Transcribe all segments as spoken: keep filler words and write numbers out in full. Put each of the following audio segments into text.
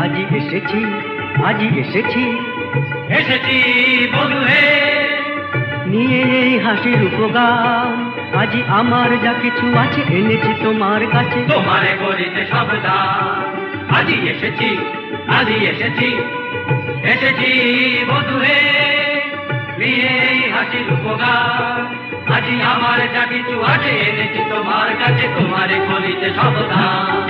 আজি এসেছি আজি এসেছি এসেছি বধূ হে, নিয়ে এই হাসির উপগান। আজি আমার যা কিছু আছে এনেছি তোমার কাছে, তোমারে করিতে সাবধান। আজি এসেছি আজি এসেছি এসেছি বধূ হে, নিয়ে এই হাসির উপগান। আজি আমার যা কিছু আছে এনেছি তোমার কাছে, তোমারে করিতে সাবধান।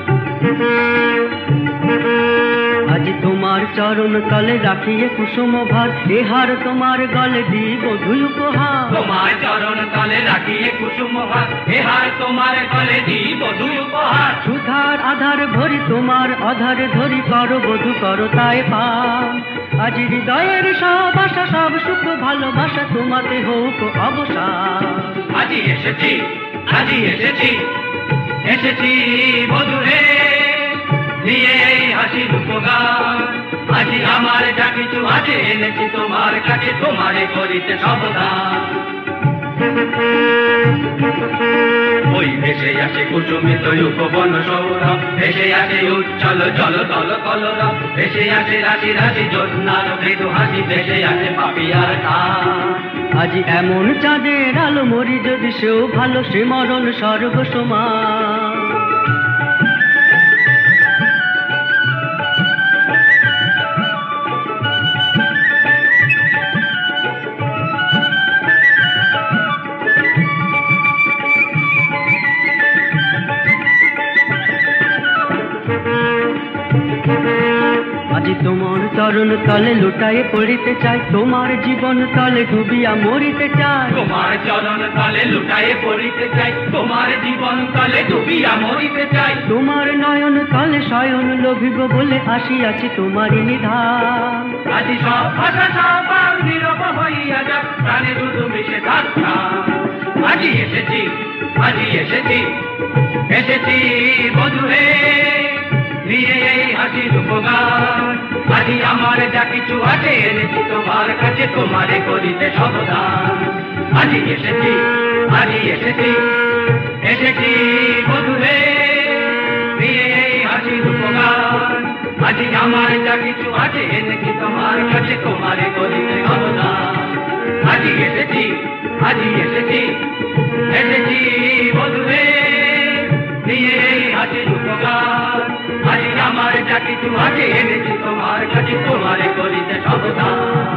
আজি তোমার চরণ তলে রাখিয়ে কুসুম ভার, এ হার তোমার গলে দিই বধূ উপহার। তোমার চরণ তলে রাখিয়ে কুসুম ভার, এ হার তোমার গলে দিই বধূ উপহার। সুধার আধার ভরি তোমার অধারে ধরি, করো বধূ করো তাই পান। আজি হৃদয়ের সব আশা সব সুখ ভালোবাসা তোমাতে হোক অবসান। আজি এসেছি আজি এসেছি এসেছি বধূ হে, নিয়ে এই হাসির উপগান। আজি আমার যা কিছু আছে এনেছি তোমার কাছে, তোমারে করিতে সাবধান। ওই ভেসে আসে কুসুমিত উপবন সৌরভ, ভেসে আসে উজ্জ্বল জল তল কলরব, ভেসে আসে রাশি রাশি জ্যোৎস্নার মৃদু হাসি, ভেসে আসে পাপিয়ার টান। আজি এমন চাঁদের আলো মরি যদি সেও ভালো, সে মরণ স্বর্গ সমান। আজি তোমার চরণ তলে লুটায়ে পড়িতে চাই, তোমার জীবন তলে ডুবিয়া মরিতে চাই। তোমার চরণ তলে লুটায়ে পড়িতে চাই, তোমার জীবন তলে ডুবিয়া মরিতে চাই। তোমার নয়ন তলে শয়ন লোভিব বলে আসিয়াছি তোমারই নিধান। আজি সব ভাষা সব আর নীরব হইয়া যাক, প্রাণে শুধু মিশে থাকা। আজি এসেছি আজি এসেছি এসেছি বধূ হে, নিয়ে এই হাসির উপগান। আজি আমার যা কিছু আছে এনেছি তোমার কাছে, তোমারে করিতে সাবধান। আজি এসেছি আজি এসেছি এসেছি বধূ হে, নিয়ে এই হাসির উপগান। আজি আমার যা কিছু আছে এনেছি তোমার কাছে, তোমারে করিতে সাবধান। আজি এসেছি আজি এসেছি এসেছি বধূ হে, নিয়ে এই হাসির উপগান। আজি আমার যা কিছু আছে এনেছি তোমার কাছে, তোমারে করিতে সাবধান।